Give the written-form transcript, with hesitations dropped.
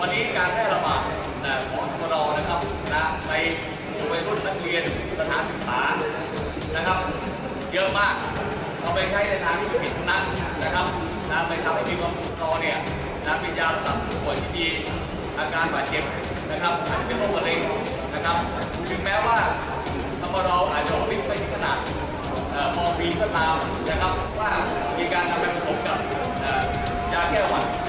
วันนี้การแพร่ระบาดของทรนะครับในหมู่วัยรุ่นนักเรียนสถานศึกษานะครับเยอะมากเอาไปใช้ในทางที่ผิดนั้นนะครับไปทำให้มีความสุขต่อเนี่ยเป็นยาสำหรับผู้ป่วยที่มีอาการบาดเจ็บนะครับอาจจะเป็นโรคมะเร็งนะครับถึงแม้ว่าทรอาจจะวิ่งไปที่ขนาดมอร์ฟีนก็ตามนะครับว่ามีการนำไปผสมกับยาแก้หวัด